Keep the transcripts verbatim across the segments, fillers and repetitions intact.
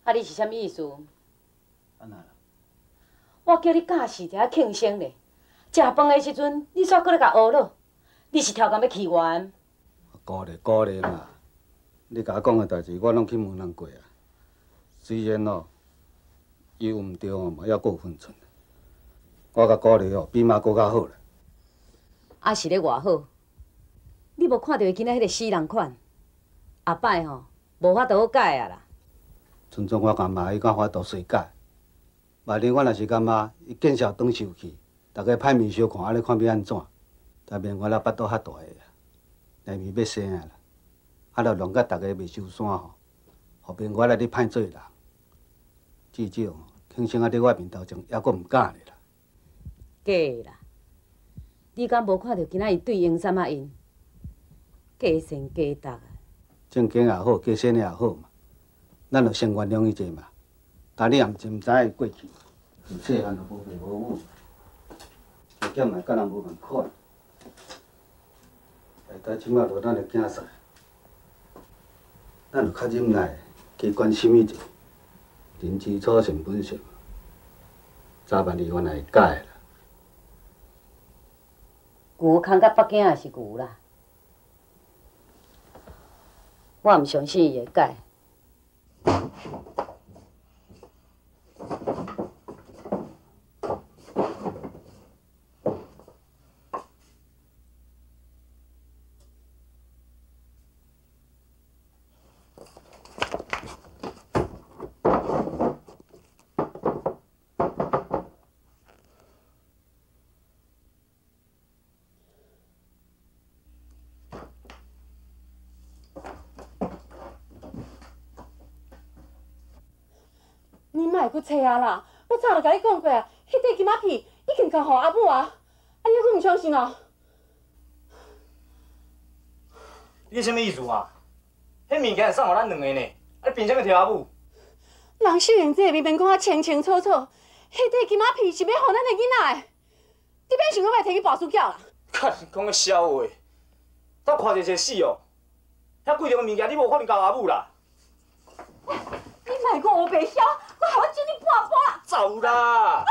啊，你是啥物意思？ 安那啦？ 我叫你教事者庆生咧，食饭的时阵，你煞搁咧甲学咯？你是超工要起源？ 鼓励鼓励嘛，你甲我讲的代志，我拢去问人过啊。虽然哦，伊有毋对哦，嘛还阁有分寸。我甲鼓励哦，比妈搁较好啦。 啊是咧偌好？你无看到伊今仔迄个死人款？后摆吼，无法度好改啊啦。 阵阵我感觉伊敢法度随改，万一我若是感觉伊见笑转受气，大家歹面相看，安尼看要安怎？但免我了巴肚较大个啊，内面要生啊啦，啊，着弄甲大家袂收山吼，后边我来你歹做人，至少庆生啊，伫我面头前还阁毋敢咧啦。 假啦！你敢无看到今仔伊对英三啊因假善假德啊？ 正经也好，假善也好嘛，咱着先原谅伊者嘛。但你也毋是毋知影伊过去，从细汉就无父无母，条件嘛甲人无共款。下台即摆落咱的囝婿，咱着较忍耐，加关心伊者，人之初性本善，早晚你原来会改啦。 牛空甲北京也是牛啦，我毋相信伊会改。 你莫搁找啊啦！我早就甲你讲过啊，迄块金仔片已经交互阿母啊，啊你还阁毋相信哦？ 你什么意思啊？迄物件是送互咱两个呢，啊你凭啥物摕阿母？ 人秀英这明明讲啊清清楚楚，迄块金仔片是要互咱的囡仔的，你免想讲要摕去跋输缴啦！ 看你讲个笑话，倒看者者死哦！遐贵重的物件你无可能交阿母啦！ 你莫讲我白晓，我害我精力半半啦！ 走啦！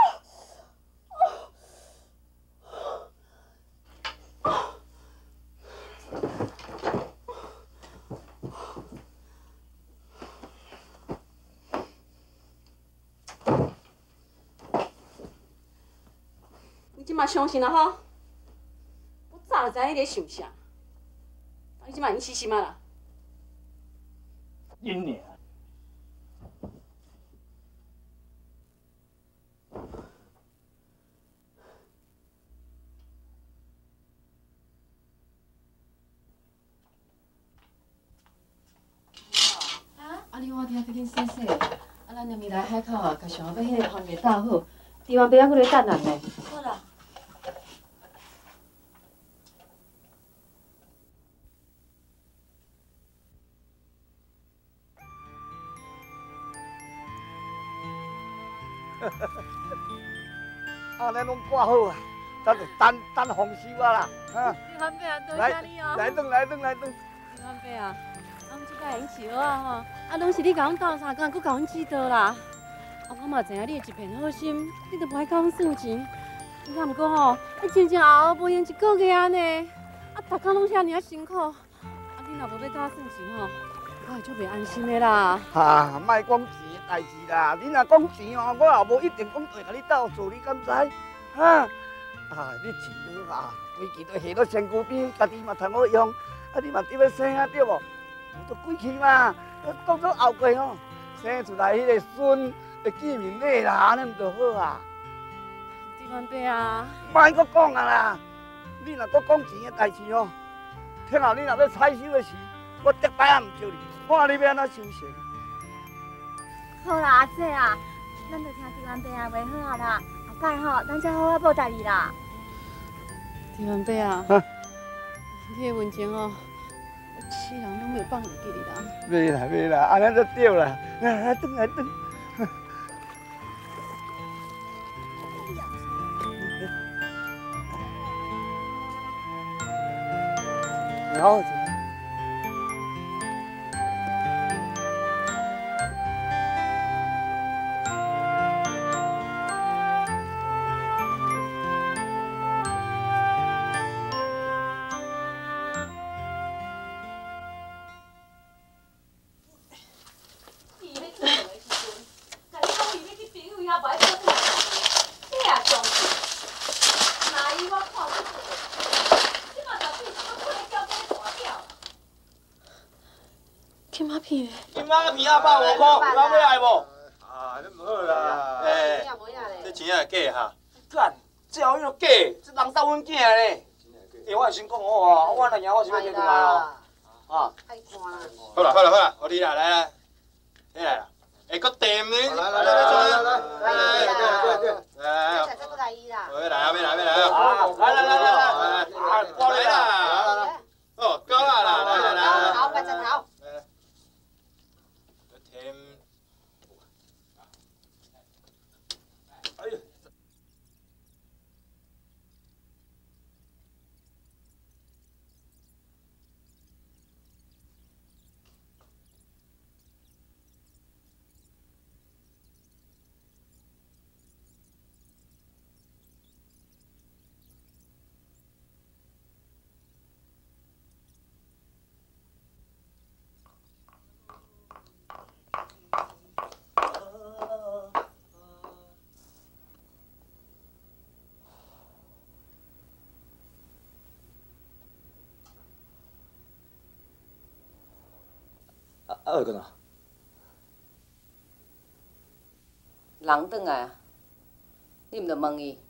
你即马相信啊吼？我早就知影你咧想啥，你即马已经死心啊啦！ 因尔。 啊！你我听去恁洗洗，啊，咱两面来海口啊，甲上后尾迄个番禺搭好，台湾边仔搁咧等咱呢。好啦。 啊，咱拢挂好啊，咱就等等丰收啊啦，啊！ 台湾伯啊，多来谢你哦。 来顿来顿来顿。 台湾伯啊，俺即摆用笑啊吼，啊，拢是你甲阮斗相共，搁甲阮指导啦。啊，我嘛知影你一片好心，你都无爱甲阮算钱。啊，毋过吼，你真正熬熬无用一个月安尼，啊，逐工拢遐尔啊辛苦，啊，你若无要甲我算钱吼，我会足袂安心的啦。 哈，莫讲钱的代志啦，你若讲钱哦，我也无一定讲会甲你斗做，你敢知？哈，啊，你钱好啊，规期都下到身躯边，家己嘛通好用，啊，你嘛得要生啊，对无？有都几期嘛，到到后过吼，生出来迄个孙会见面礼啦，安尼就好啊。 台湾伯啊， 莫搁讲啊啦，你若搁讲钱的代志哦，听后你若要采收的时，我得摆也唔招你，看你要安怎收成。 好啦，阿姐啊，咱就听台湾伯啊话好啊啦，后摆吼，咱再好好报答你啦。 台湾伯啊， 啊你的文情哦，世人拢袂放唔记你啦。 袂啦袂啦，安尼就对啦，来来转来转。然后。 片的。 今仔片仔百五块，有人要来无？ 啊，你唔好啦。诶，这钱也假哈。 干，这后又假，这人杀阮囝咧。诶，我先讲好啊，我若赢我是要摕倒来哦。啊。 好啦好啦好啦，我你啦，来来，你来啦。哎，搁点呢？来来来来来来来来对对对，来。这个来伊啦。来来来来来啊！来来来来来，啊，过来啦！哦，够啊啦，来来来。好，八十头。来来。添。哎呀。啊，二个呢？ 人转来啊，你毋着问伊，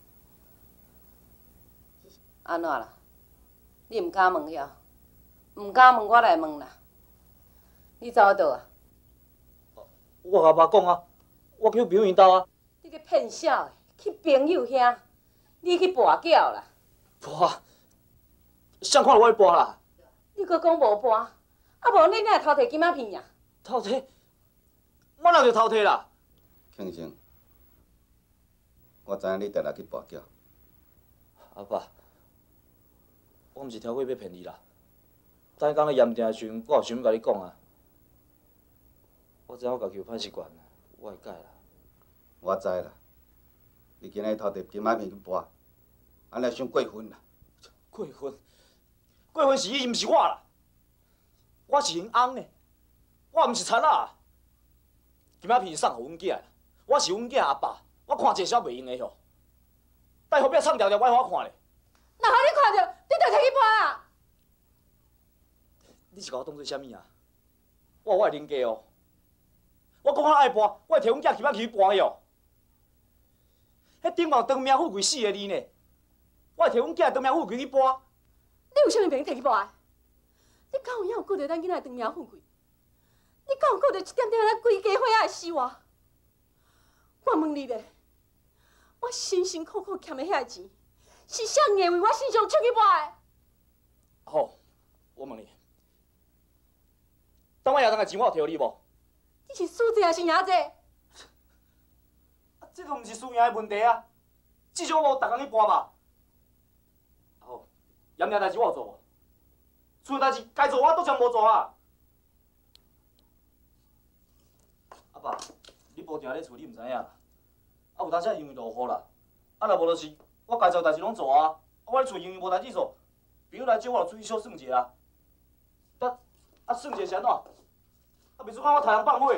安怎啦？你毋敢问遐，毋敢问我来问啦。你走倒啊？ 我甲爸讲啊，我去朋友因兜啊。 你个骗小的，去朋友遐，你去跋筊啦？ 跋？谁看到我去跋啦？ 你搁讲无跋？啊无你哪会偷摕金仔片呀？ 偷摕？我哪就偷摕啦？ 庆生，我知影你定来去跋筊。 阿爸，我毋是挑过要骗你啦。等讲咧严定的时阵，我有想要甲你讲啊。我知影我家己有歹习惯，我会改啦。 我知啦，你今日偷摕金仔片去跋，安尼伤过分啦。 过分？过分是伊，毋是我啦。我是因翁呢，我毋是贼仔。金仔片送互阮囝啦，我是阮囝阿爸，我看这小袂用的吼。待后壁唱条条，我互我看咧。 那互你看到，你就摕去搬啊！ 你是甲我当做啥物啊？我我会恁家哦。我讲我爱搬，我会摕阮囝金仔去搬的哦。迄顶毛长命富贵死的你呢？我会摕阮囝长命富贵去搬。 你有啥物病摕去搬的？你敢有影有顾着咱囡仔长命富贵？你敢有顾着一点点咱规家伙仔的死活？我问你咧，我辛辛苦苦欠的遐钱，是啥硬为我身上出去搬的？ 好，我问你，当我亚当的钱我有摕互你无？ 你是输者还是赢者？ 啊，这都毋是输赢的问题啊，至少我有逐工去搬吧。好，严正代志我有做无？厝的代志该做我都全无做啊！阿爸，你无定咧厝，你毋知影啦。啊，有当时因为落雨啦，啊，若无就是我该做代志拢做啊。啊，我咧厝因为无代志做，朋友来招我就出去小算一下啊。啊，啊算一下是安怎？啊，袂做看我杀人放火。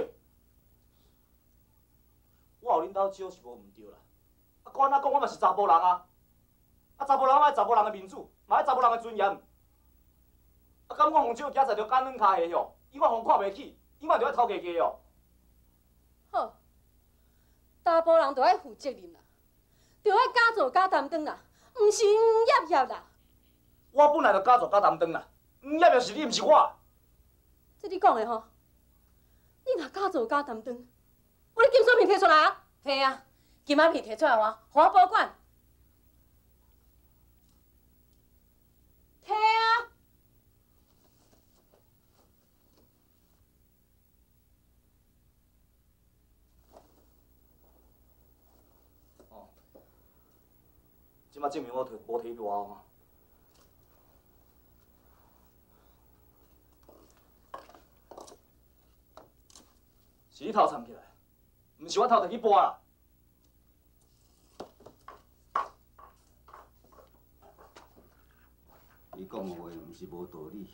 我互恁兜招是无毋对啦。啊，管安怎讲我嘛是查甫人啊。啊，查甫人爱查甫人的面子，嘛爱查甫人的尊严。啊，敢我红酒行在着干软骹下吼，永远互看袂起，永远着爱偷家家哦。 好，查甫人就爱负责任啦，就爱敢做敢担当啦，毋是噎噎啦。 我本来就敢做敢担当啦，噎噎是你，毋是我。 这你讲的吼，你若敢做敢担当，我你金锁片摕出来啊！ 摕啊，金仔片摕出来我，互我保管。摕啊！ 哦，即马证明我摕无摕去外口。是你偷藏起来，毋是我偷摕去搬啦。 伊讲的话毋是无道理。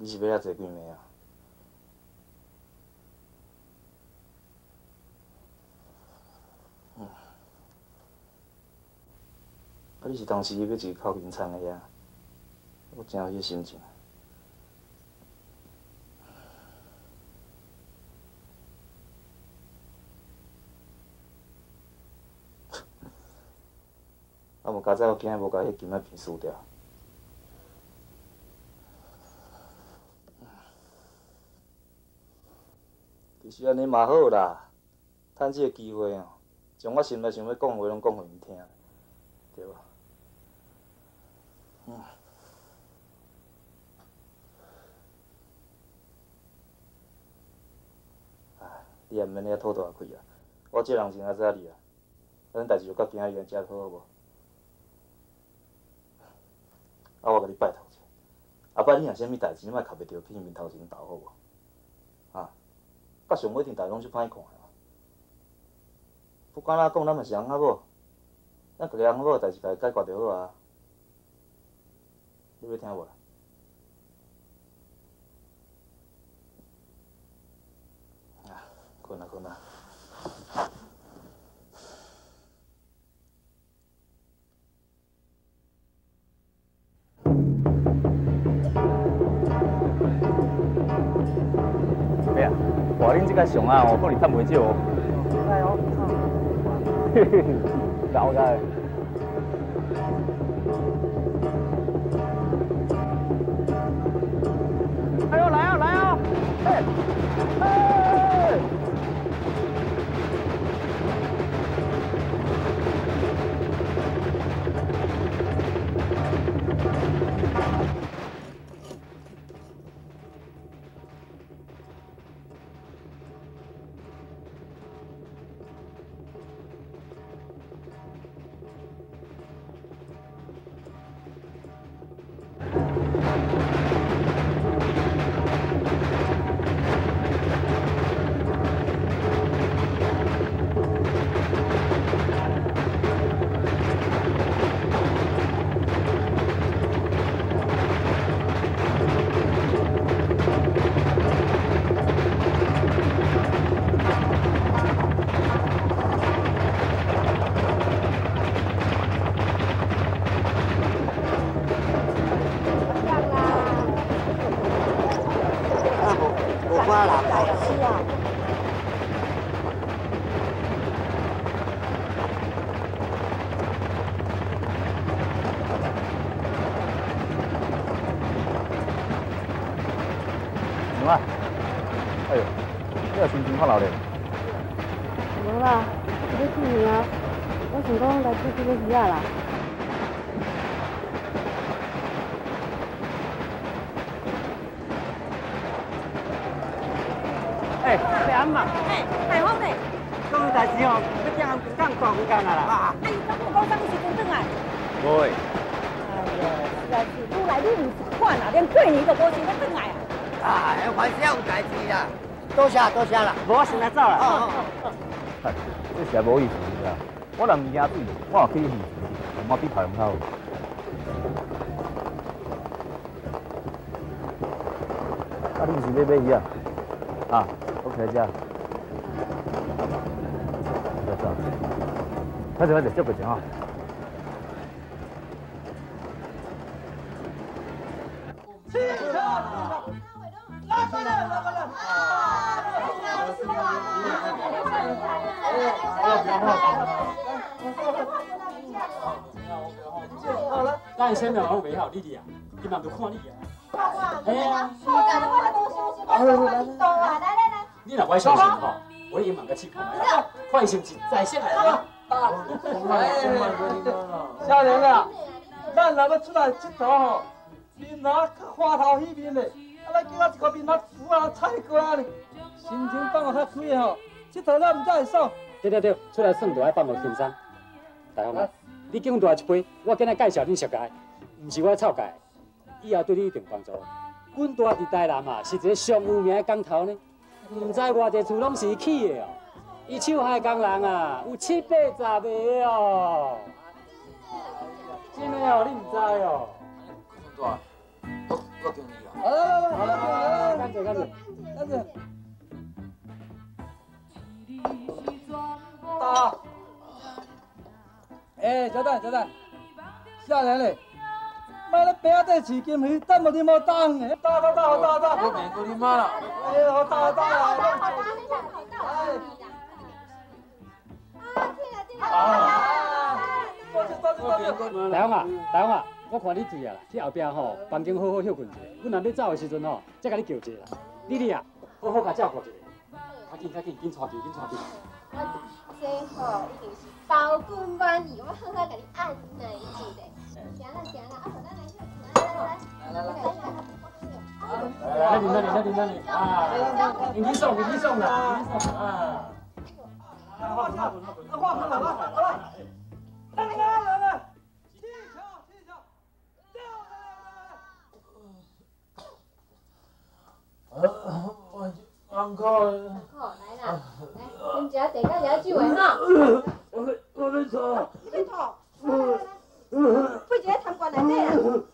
你是要遐坐几暝啊？嗯。啊，你是当时要一个靠面窗的呀？我真有迄心情。啊，无加早我今日无甲迄金仔片输掉。其实安尼嘛好啦，趁这个机会哦，将我心内想要讲的话拢讲互因听，对吧？嗯。哎，你也免遐吐大气啊！我这人真爱知你啊，咱代志就到今仔日安遮好好无？啊，我甲你拜托者，后摆你若啥物代志，你莫靠袂着去面头前斗好无？啊，甲上尾一定代拢是歹看的。不管哪讲，咱嘛是翁仔某，咱家己翁仔某代志家己解决就好啊。你要听无？啊，困啊困啊。哎呀，哇！恁这个上啊，哦，可能趁袂少哦。哎哦，嘿嘿嘿，搞的。哎呦，来啊来啊！哎哎！怎么？哎呦，你也心情看老嘞？ 无啦，你去年啊，我想讲来出这个鱼啊啦。 哎，阿妈， 哎，大风呢？ 讲代志哦，要正讲大空间啊啦。啊， 哎，咱不讲啥物时阵转来？ 袂。 哎呀，实在是愈来愈唔习惯啦，连过年都无想要转来啊。 啊，还是有代志啦。多谢多谢啦，无我先来走啦。哦哦哦。这实在无意思啦！我若唔惊水，我也可以鱼，我比台龙好。啊，你是要买鱼啊？啊，我开只。走走，快点快点，叫过去啊！ 汽车，拉过来，拉过来。 好了，咱先两个围好你哋啊，你慢就看你啊。哎呀，你若我相信吼，我已经问个七看来，看是不是在线来了？ 少年啊，咱若要出来佚佗吼，面哪花头起面嘞，啊来叫我一个面哪煮啊菜瓜呢，心情放得较开吼，佚佗了唔才会爽。 对对对，出来耍就爱放落轻松。大雄啊，你敬我一杯，我今日介绍你熟介，唔是我臭介，以后对你一定帮助。阮大伫台南啊，是一个上有名的工头呢，唔知偌济厝拢是伊起的哦。伊手下工人啊，有七八十个哦。真的哦，你唔知哦。 大，我我敬你啊！ 来来来来来， 干脆干脆， 干脆。打。哎，小蛋小蛋，少年嘞，妈咧饼仔饲金鱼，等无你无当诶，打打打打打。 我骗过你妈啦！ 哎，好打打啦！ 哎。 啊！多谢多谢多谢。 大雄啊，大雄啊，我看你醉啊，去后壁吼，房间好好休困一下。阮若要走的时阵吼，再甲你叫一下啦。丽丽啊，好好甲照顾一下。较紧较紧，紧带去，紧带去。 我这吼一定是包君满意，我好好甲你按捺一下咧。行啦行啦，啊，咱来休息，来来来，来来来。 来，你那里，那里，那里啊！你去送，你去送啦，你去送啊！ 画盆，画盆，画盆，画盆，好了，来来来来，气球，气球，掉来来来。呃，我安可。 好，来啦，来，恁食茶甲饮酒的哈。 我要我要吐。 你要吐？来来来，飞一个痰罐内底啊。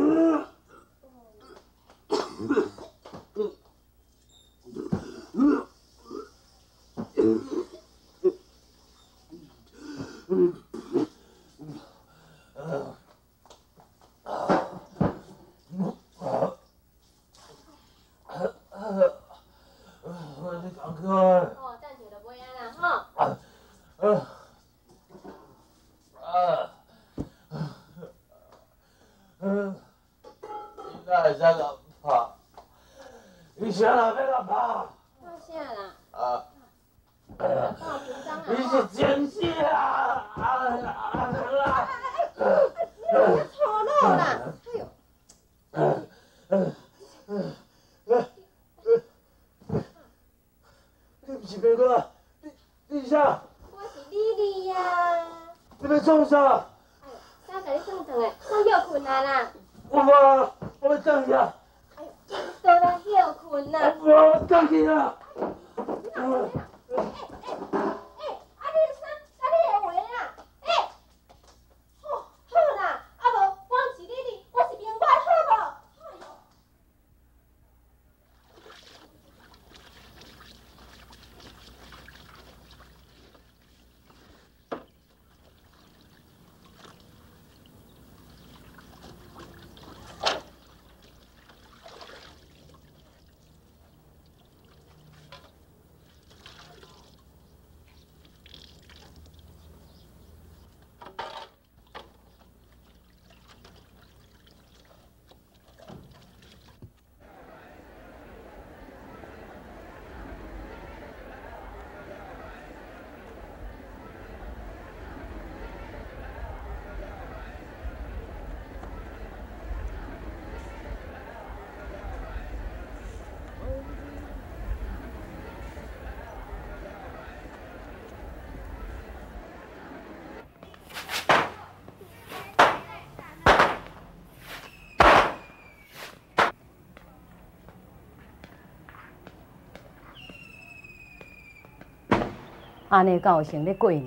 安尼敢有成咧过年？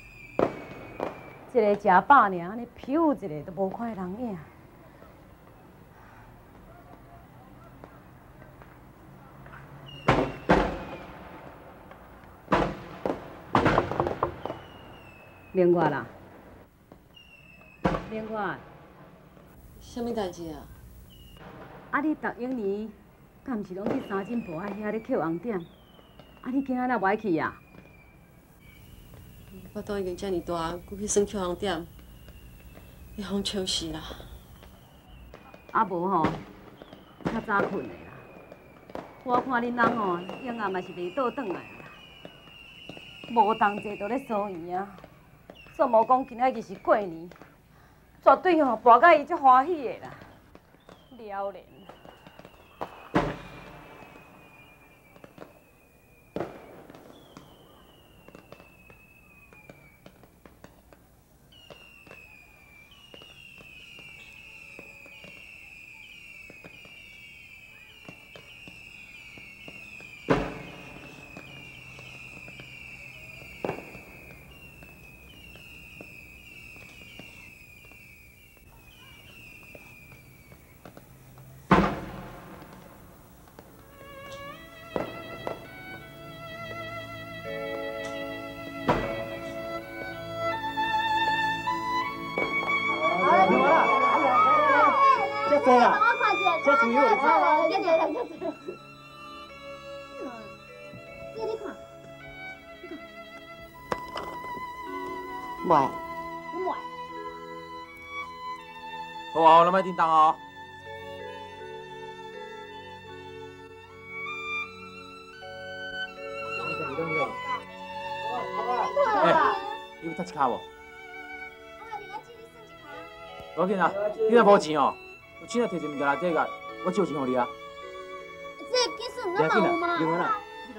一个食饱尔，安尼飘一个都无看人影。莲月啦，莲月， 什么代志啊？ 啊，你逐永年敢毋是拢去三金铺遐遐咧捡红点？啊，你今仔哪无爱去啊？ 我都已经遮尔大，佮去算扣红点，会互笑死啦！ 啊无吼，较早困的啦。我看恁人吼，永暗嘛是袂倒转来啦，无同齐都咧疏远啊。煞无讲今仔日是过年，绝对吼博甲伊足欢喜的啦。了然。 济啦， 我看一下， 这主要是来来来，来来来，这你看， 袂， 我买。 好啊，咱莫叮当哦。哎，你有搭一卡无？我紧啊，你若无钱哦，有钱就摕一物件来底个，我借钱互你啊。 这技术咱嘛有吗？ 另外啦。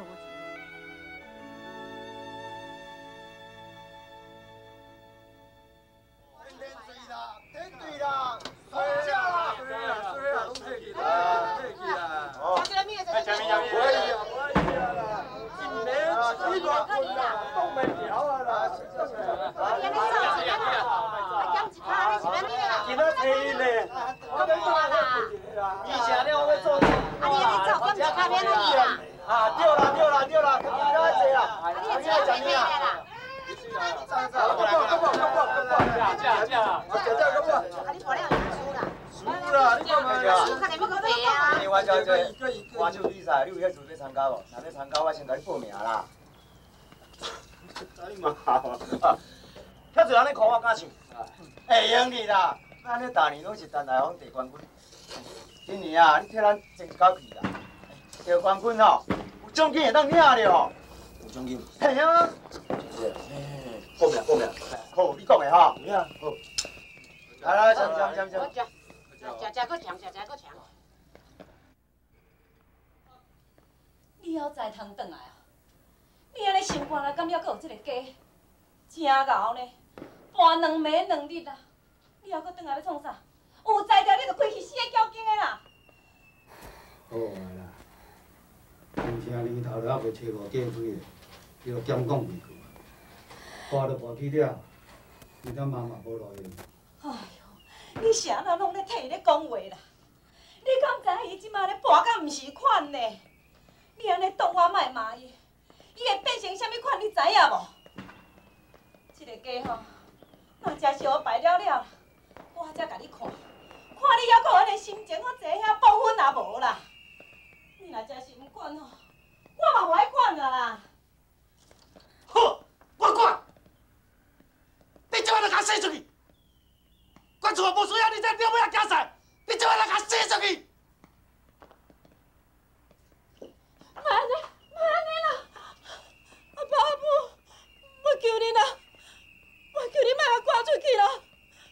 歌手比赛，你有遐准备参加无？若要参加，我先甲你报名啦。你嘛好啊！遐侪人咧看我敢唱，会用你啦！咱咧大年拢是陈大峰得冠军，今年啊，你替咱争一口气啦！得冠军吼，有奖金会当领着吼。有奖金？嘿啊！报名报名，好，你讲的吼。有影好。来来，抢抢抢抢！ 食食搁强，食食搁强。 你还才通转来啊？你安尼想看来，敢还阁有这个家？真敖呢，搬两暝两日啊！你还阁转来要创啥？有才调你就开去死个交警的啦！ 好啊啦，真正年头了还袂找无见水的，你就减讲几句。搬就搬去了，你咱妈嘛无路用。 哎呦，你啥人拢咧替伊咧讲话啦？你敢知影伊即马咧搬甲毋是款呢？你安尼当我莫骂伊，伊会变成啥物款？你知影无？这个家吼，若真是我败了了，我才甲你看，看你还阁安尼心情，我坐遐报粉也无啦。你若真是毋管吼，我嘛无爱管啊啦。 好，我管。你即摆就甲我洗出去！管厝也无需要你这鸟尾仔行赛，你即摆就甲我洗出去！ 莫安尼，莫安尼啦！阿爸阿母，我求你啦，我求你莫甲赶出去啦！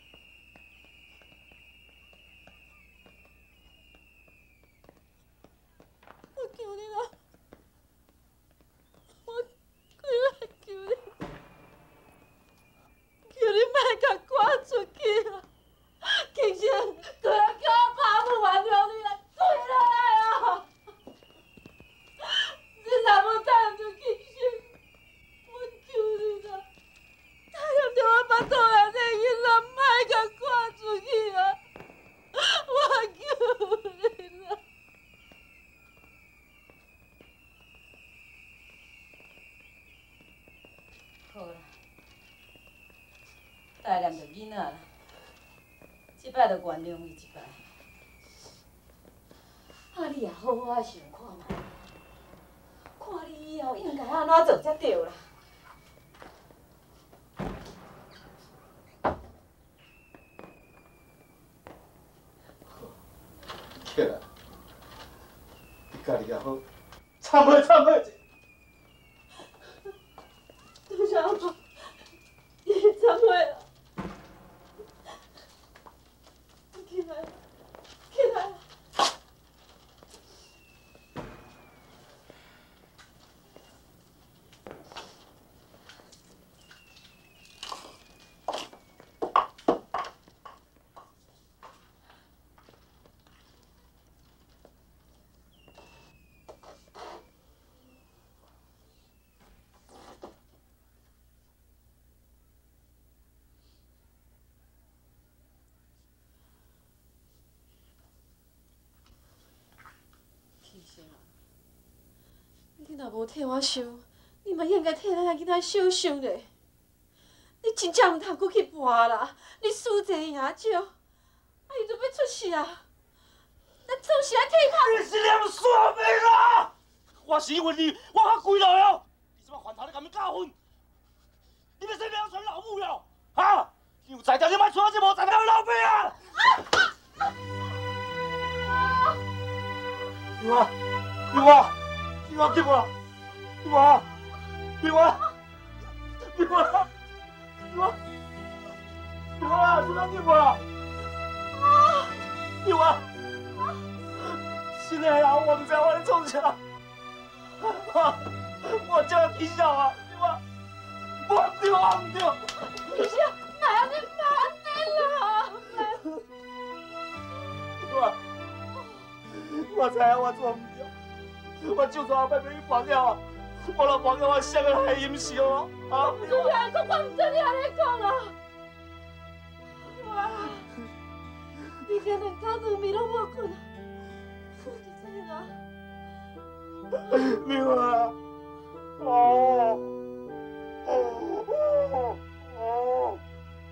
我求你啦，我求你，求你，求你莫甲赶出去啦！庆生，佢要叫我爸母原谅你啦，跪落来啊！你若要带着庆生，我求你啦，带着我巴肚内底囡仔，莫甲赶出去啊！我求你啦！好啦，带念着囡仔啦。即摆就原谅伊一摆，啊，你也好好啊想看卖，看你以后应该安怎做才对啦。 起来，你家己也好，参会参会者。 多谢阿爸，你参会啦。起来，起来！你若无替我想，你嘛应该替咱囡仔想想咧。你真正毋通搁去跋啦，你输济赢少，啊伊就要出事啊！ 做啥替他？ 你是念煞命啊！我是因为你，我较跪落哦。你即摆犯头咧，甲你教训，你要生命要娶老母了，哈？你有才调，你莫娶我这无才调的老妹啊！玉华，玉华，玉华救我！玉华，玉华，玉华，玉华，玉华，怎么救我？啊！玉华，现在啊，我唔知我咧创啥，我我叫他啼笑啊！玉华，我唔对，我唔对。 你是哪样的烦你啦？ 玉华，我知影我做唔对，我就算后摆被你绑了，我若绑了我谁个来忍受啊？啊！ 你安讲，我唔知你安尼讲啊！哇！你今两天都眠拢无困，你知啦？ 玉华，哦，哦哦哦。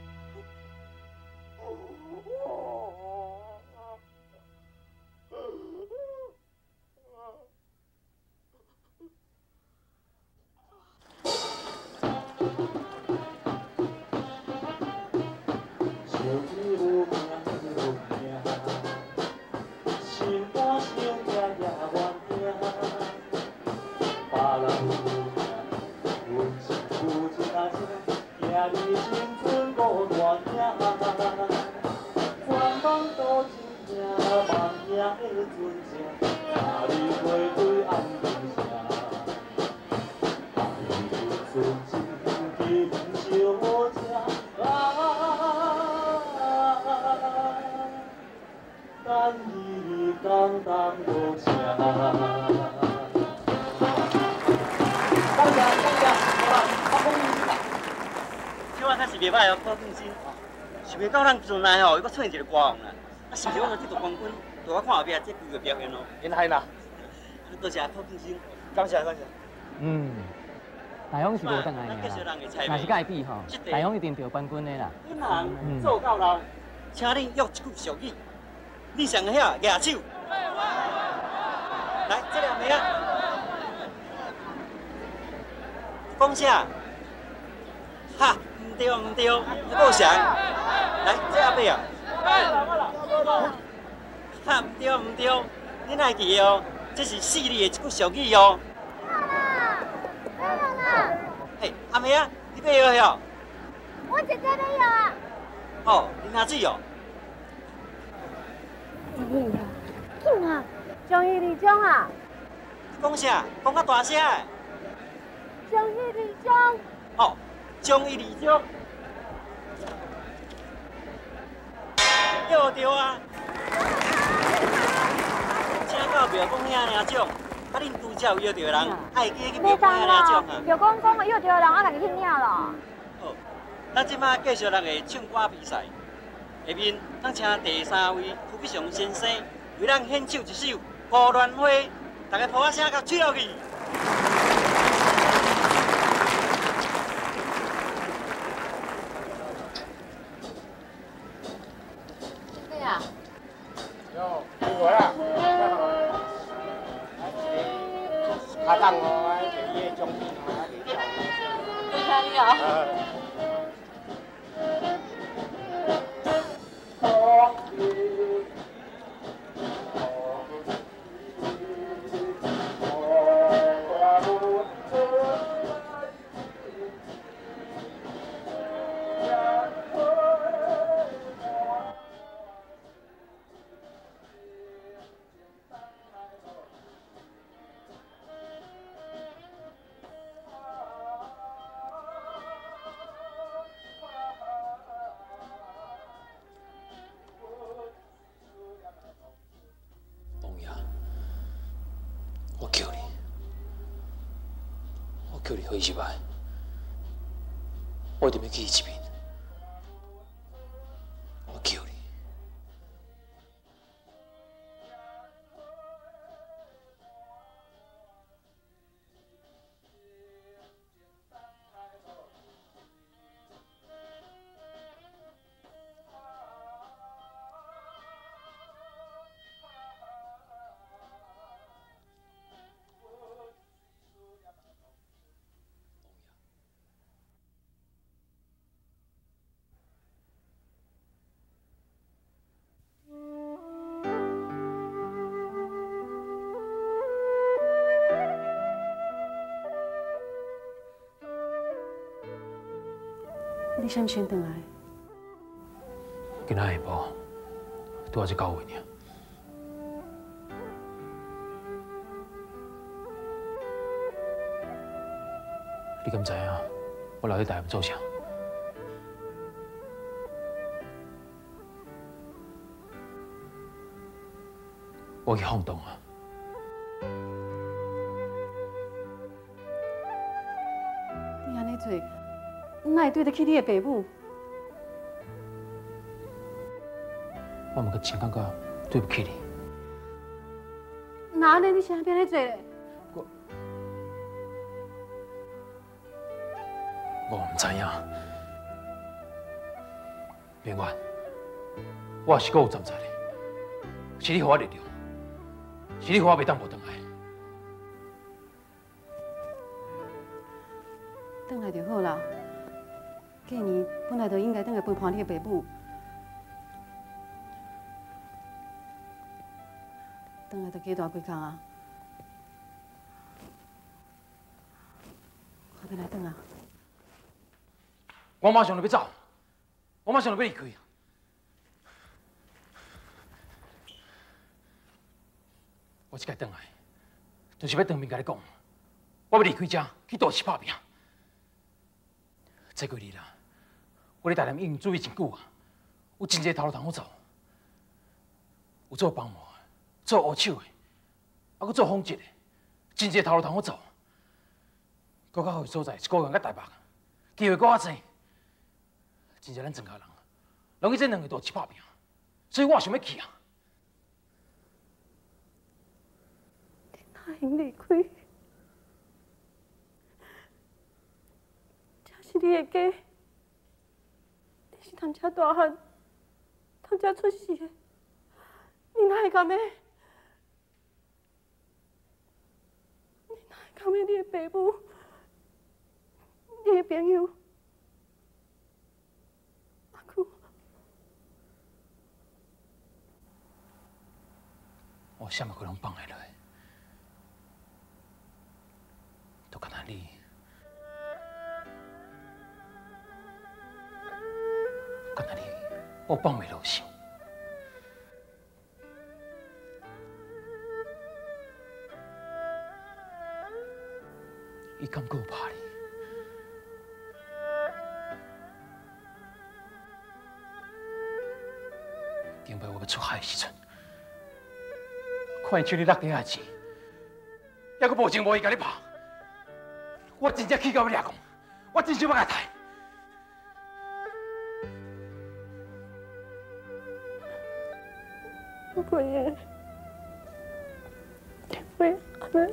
袂歹哦，好放心。想袂到咱阵来吼，又搁创一个歌王啦。啊，是不是我这夺冠军，带我看后壁这几个表现哦。原来啦，多谢好放心，感谢感谢。 嗯，大勇是无等来个啦，若是甲伊比吼，大勇一定得冠军的啦。 本人做到老，请恁约一句俗语，你上遐举手。来，这两名啊，讲啥？哈，唔对唔对，你够谁？来，这阿伯啊。哈，唔对唔对，你来记哦，这是四字的一句俗语哦。嘿，阿妹啊，你要药哟？ 我姐姐要药啊。 哦，你拿水哦。 嗯，紧啊！中医二种啊。 讲啥？讲较大声的。 中医二种。 哦，中医二种。药对啊。请到庙讲遐尔种，啊恁拄则有药着的人，爱记去庙讲遐尔种啊。 庙讲讲药着的人，我家己去领咯。 好，咱即摆继续咱的唱歌比赛。下面，咱请第三位胡必雄先生为咱献唱一首《孤鸾花》，大家抱啊声，甲吹落去。 对啊。 哟，你过啦。卡档哦，第一种品哦，你跳。 你看你啊。 我求你，我求你好伊一摆，我一定要去伊一边。我求你。 你想唔想回来？ 今仔下晡，拄好是九月尔。你敢知影我留喺台南做啥？我去放荡啊！ 你安尼做，哪会对得起你的爸母？ 我嘛个真感觉对不起你。 那安尼你是安怎安尼做嘞？ 我唔知影，明远，我也是阁有站在咧，是你给我力量，是你给我袂当无回来。 回来就好啦。过年本来就应该回来陪伴你的爸母，回来就加大几工啊！快点来回啊！ 我马上就要走，我马上就要离开。我这个回来，就是要当面甲你讲，我要离开这，去都市打拼。这几日啦，我伫台南已经住伊真久啊，有真侪头路通好走，有做帮忙的，做乌手的，还佫做纺织的，真侪头路通好走。搁较好的所在是高雄甲台北，机会搁较济。真正咱庄稼人，拢去这两个都市打拼，所以我想要去啊。 你哪会离开？这是你的家，你是通遮大汉，通遮出世的，你哪会甘的？你哪会甘的？你的爸母，你的朋友。 我啥物可能放下来，都干那你，干那你，我放袂落手。伊敢够怕你？顶摆我要出海的时阵。看伊手里落地下钱，还佫无情无义甲你拍，我真正气到要抓狂，我真想要甲刣。 不会，不会安尼。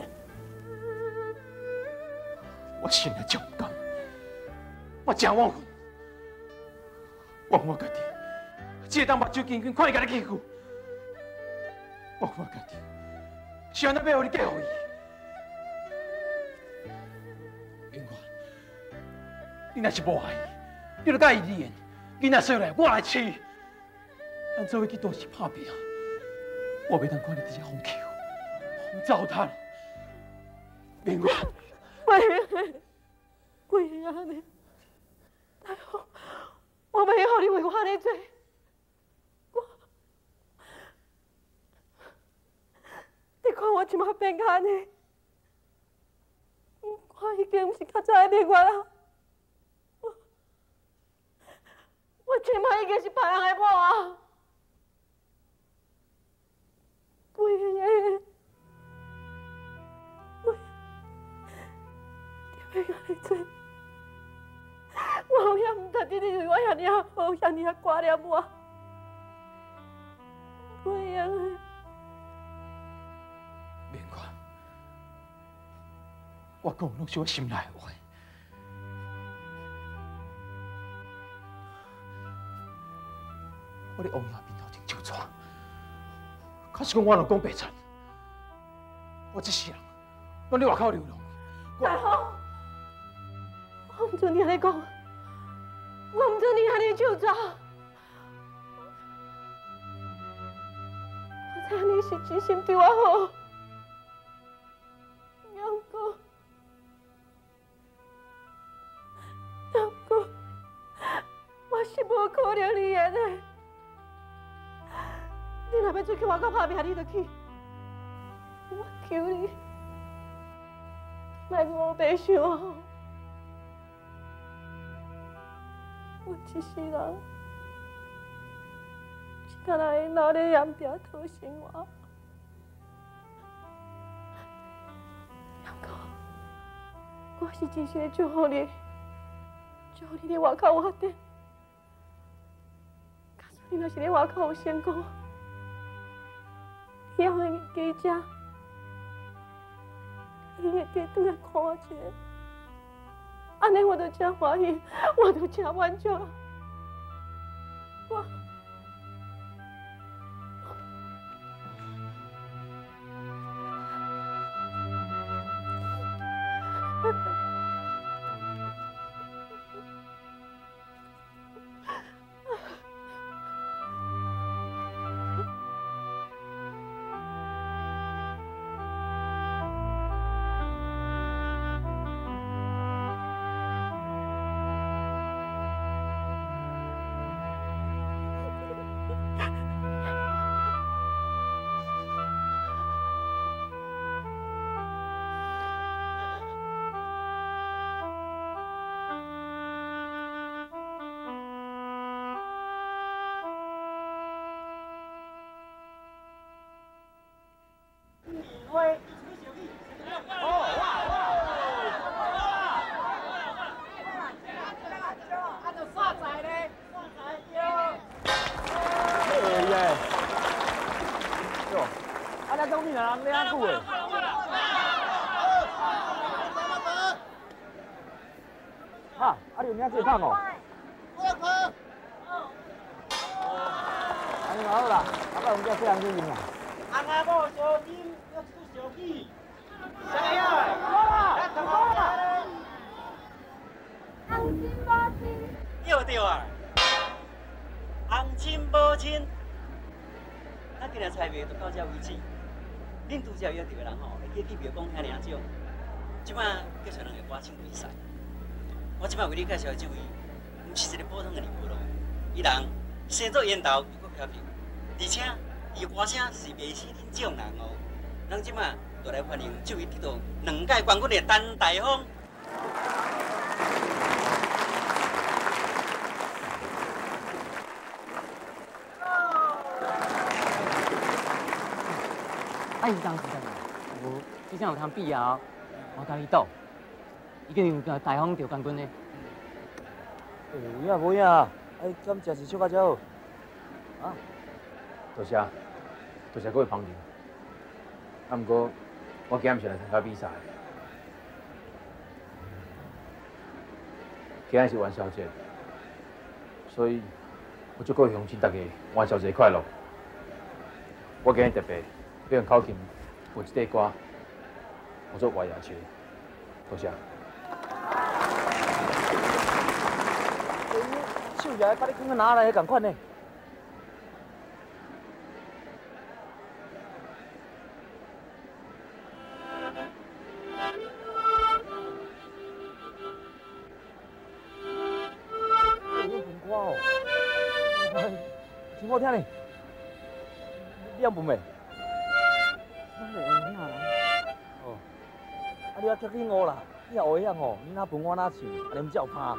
我心里真不甘，我真冤恨，冤我家己，只会当目睭紧紧看伊甲你欺负。我我家己是安怎要互你嫁互伊？永远，你若是无爱伊，你就甲伊离婚，囡仔生来我来饲。咱做伙去都市打拼，我袂当看你伫遮放弃，放糟蹋。永远， 袂，袂安尼，大夫，我袂让你为我安尼做。你看我即马变甲安尼，我已经毋是较早的另外啦。我我即马已经是别人的某啊！不会的，我你要安尼做，我后也毋值得你对我遐尔好，遐尔挂念我。不会的。 免款，我讲拢是我心内的话。我伫王爷面头前就错，可是讲我若讲白贼，我这世人拢伫外口流浪。 大豪，我唔准你安尼讲，我唔准你安尼就走。我知影你是真心对我好。杨哥，杨哥， 可能你演的。你若要出去外口打拼，你就去。我求你，莫误白想哦。我一世人，只敢来留咧盐埕讨生活。不过，我是真心祝福你，祝福你伫外口发展。假使你若是咧外口有成功，以后会记者，伊会记转来看我一下。安尼我就真欢喜，我就真满足。我。 喂。啊，咱讲你哪人领久诶？哈，啊，你有领这趟哦？安尼嘛好啦，啊，我们叫这样子用啦。红阿母小金，要出小鸡。谁呀？我啦，我啦。红金无亲。对对啊。红亲无亲。咱今日菜卖就到这为止。恁拄则约着的人吼，会记去庙讲遐尔少。即摆介绍两个歌唱比赛。我即摆为你介绍的这位，毋是一个普通的人物咯。伊人生做烟头又搁漂漂，而且伊歌声是袂死恁种人哦。咱即摆就来欢迎这位得到两届冠军的陈大峰。 啊，是当时阵啊，无，即阵有通比啊，我甲你赌，已经有大方得冠军呢。 有影无影啊？哎，敢真是唱甲遮好，啊？ 多谢，多谢各位朋友。啊，不过我今日是来参加比赛，今日是元宵节，所以我祝各位乡亲大家元宵节快乐。我今日特别。要用口琴谱一首歌，我做外野球，多谢。 手也把你刚刚拿来同款呢。我歌哦，真好听呢。你也闻未？哦，啊你啊叫你学啦，你也学样吼，你哪分我哪唱，安尼才有拍。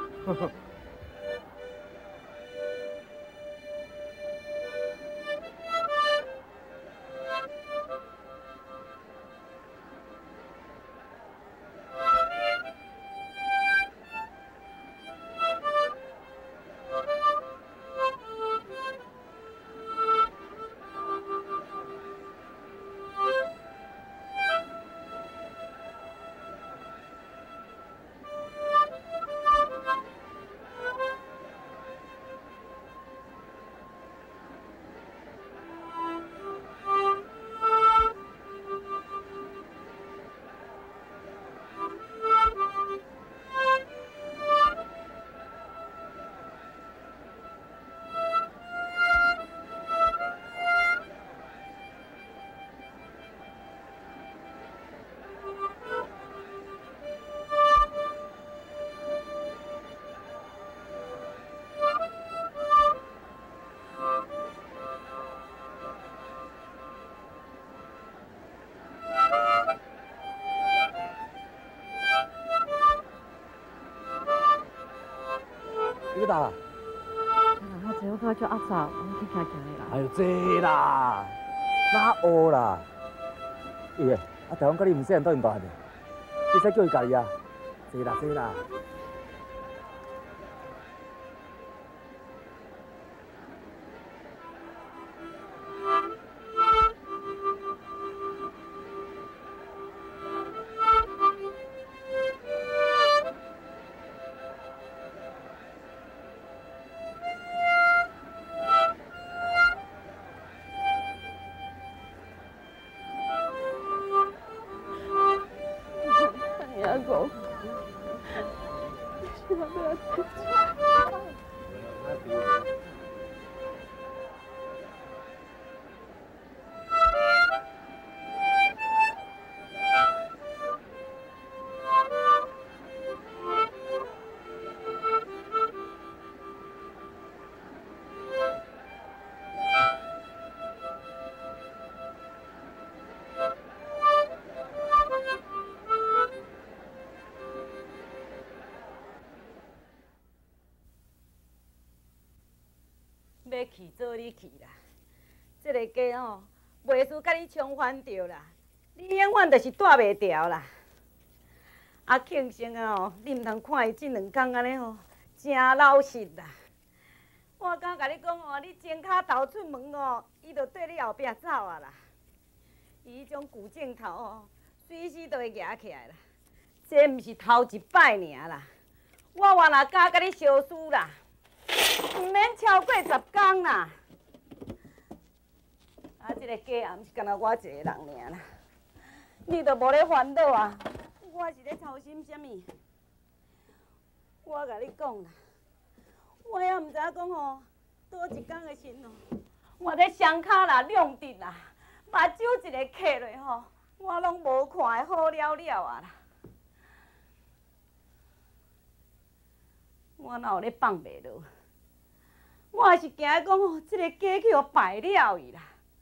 要打啦？ 我坐我叫阿嫂，我去行行的啦。 哎呦，坐啦，哪学啦？伊个，啊，台湾甲你唔细汉都用大汉的，你使叫伊家己啊，坐啦坐啦。 要去做你去啦，这个家吼，袂输甲你冲翻着啦，你永远就是带袂牢啦。啊，庆幸啊吼，你毋通看伊这两工安尼吼，真老实啦。我敢甲你讲吼，你前脚头出门哦，伊就对你后壁走啊啦。伊迄种古镜头吼，随时都会举起来啦。这毋是头一摆尔啦，我原来敢甲你相输啦。 唔免超过十天啦！啊，这个家也毋是干那我一个人尔啦，你都无咧烦恼啊！我是咧操心啥物？我甲你讲啦，我也毋知影讲吼，倒一天的时哦，我这双脚啦亮直啦，目睭一个磕落吼，我拢无看的好了了啊啦！我哪有咧放袂落？ 我是惊讲吼，这个家去互败了伊啦。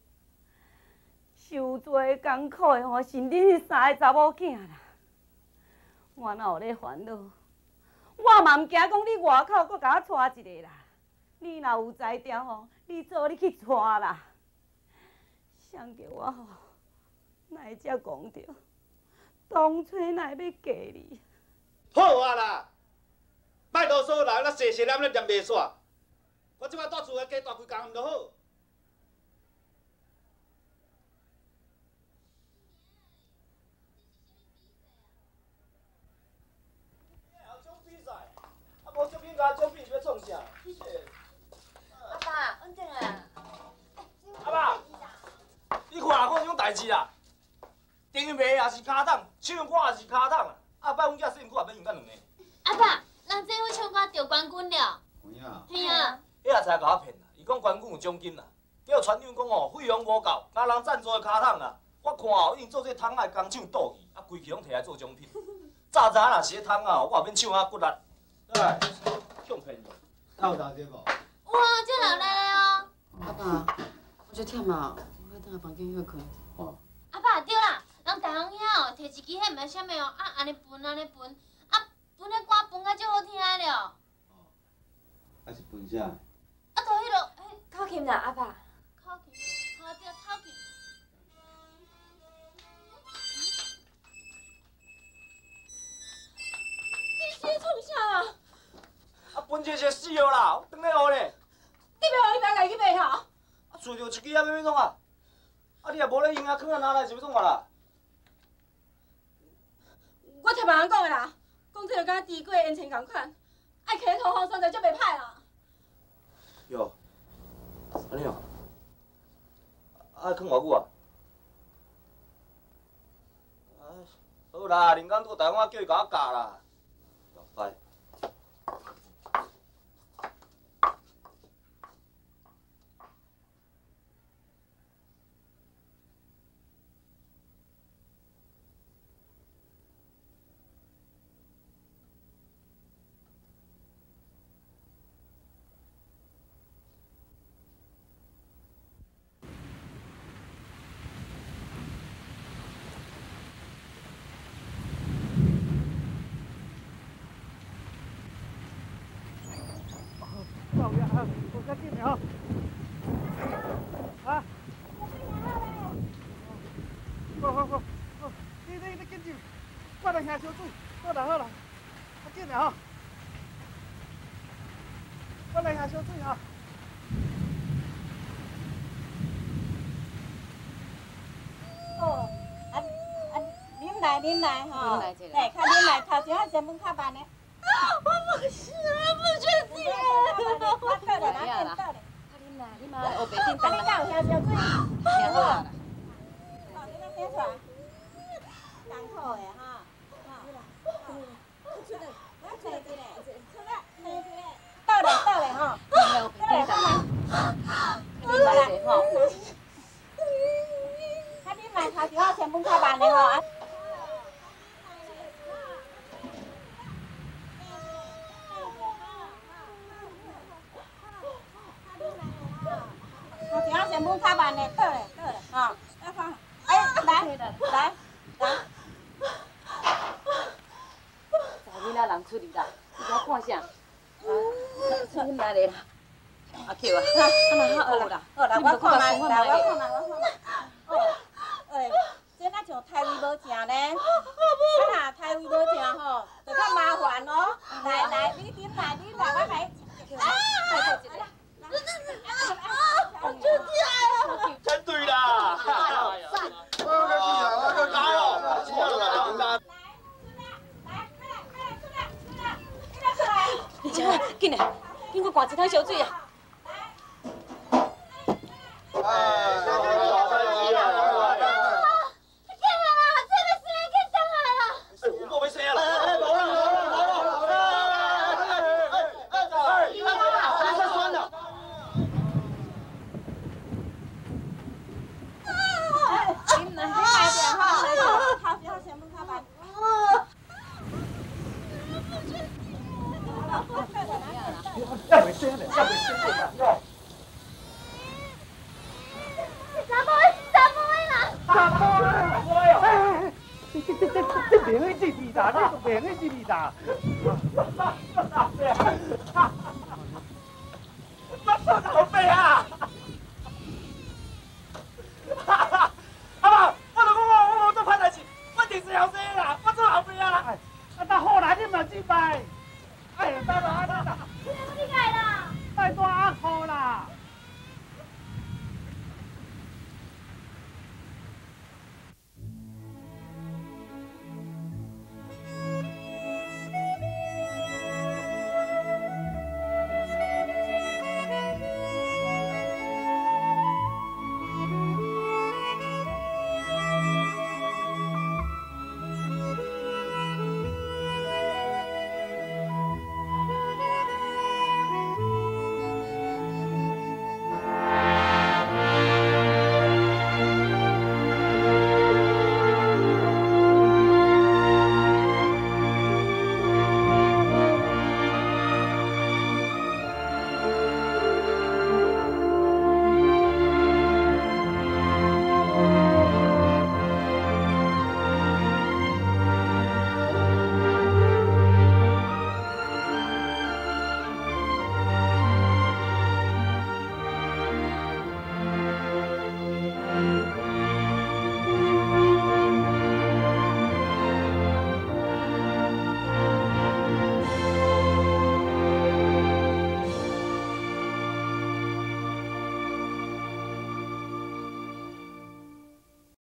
受做艰苦的吼，是恁迄三个查某囝啦。我哪有咧烦恼？我嘛毋惊讲你外口搁甲我娶一个啦。你若有才调吼，你做你去娶啦。想着我吼，哪会才讲着？当初哪会要嫁你？ 好啊啦！摆多数人，咱细细念咧念袂煞。 我即摆住厝个家大规工，毋就好？还有奖比赛，啊无奖品甲奖品是要创啥？ 阿爸，稳定啊！ 阿爸，你看啦，我有种代志啦，顶卖也是卡档，唱歌也是卡档啊！啊，摆阮囝身躯也免用甲两个。 阿爸，人这伙唱歌得冠军了。 有影？ 嘿啊！ 伊也才甲我骗啦。 伊讲冠军有奖金啦，叫传扬讲吼费用无够，拿人赞助的卡桶啦。我看吼，因做这桶仔工厂倒去，啊规气拢摕来做奖品。早早若是迄桶啊，我也免唱啊骨力。来，抢骗了。还有大姐无？ 哇，这人来了哦！ 阿爸，我就忝啊，我要等下房间休困。 哦。 阿爸对啦，人台风遐哦，摕一支迄毋知啥物哦，啊安尼分安尼分，啊分迄歌分甲足好听的了。 哦。还是分啥？ 啊，就迄落，迄口琴啦，阿爸。口琴，好对，口琴。你是创啥啊？ 啊，分这些死了啦，我等咧学咧。 你要学，你别家己买吼。 啊，厝着一支啊，要要创啊？啊，你也无咧用啊，囥啊拿来是要创啊啦？ 我听别人讲的啦，讲这个敢猪粿烟尘共款，爱起土风霜就足袂歹啦。 哟，安尼哦，啊，囥偌久啊？啊，好啦，林刚做台湾叫伊甲我教啦，拜。 下小水，好啦好啦，快紧啦吼！我来下小水吼。 哦，啊啊，恁来恁来吼， 来这个来，看恁来，头前啊先问较慢的。我不是，我不确定。我倒来，咱先倒来。 恁来，你妈来黑白顶等啊，你敢有听小水？ 听好啦。 哦，你咱先出来。艰苦的哈，哈。出来，我坐一下，出来，坐一下。倒来倒来吼。 黑白顶等啦。你来这吼。 啊，恁来头前啊先问较慢的吼啊。头前啊先问较慢的，倒来倒来吼。哎，来来来。 查囡仔人出去啦，你甲看啥？啊，恁来咧啦。阿 Q 啊，啊那好学啦。 好啦，我看卖，来我看卖，我看卖。哦，哎，这哪像太位无正呢？啊，若太位无正吼，就较麻烦哦。来来，你顶来，你来，我来。啊！我出去了。 真对啦！我个记者，我个加油！加油啦！ 你吃啊，紧来，紧去灌一桶烧水啊！ 要袂生嘞，要袂生嘞啦！哟， 三杯，三杯啦！ 三杯，我哟！这这这这这别会自己的，这别会自己的。我操，好背啊！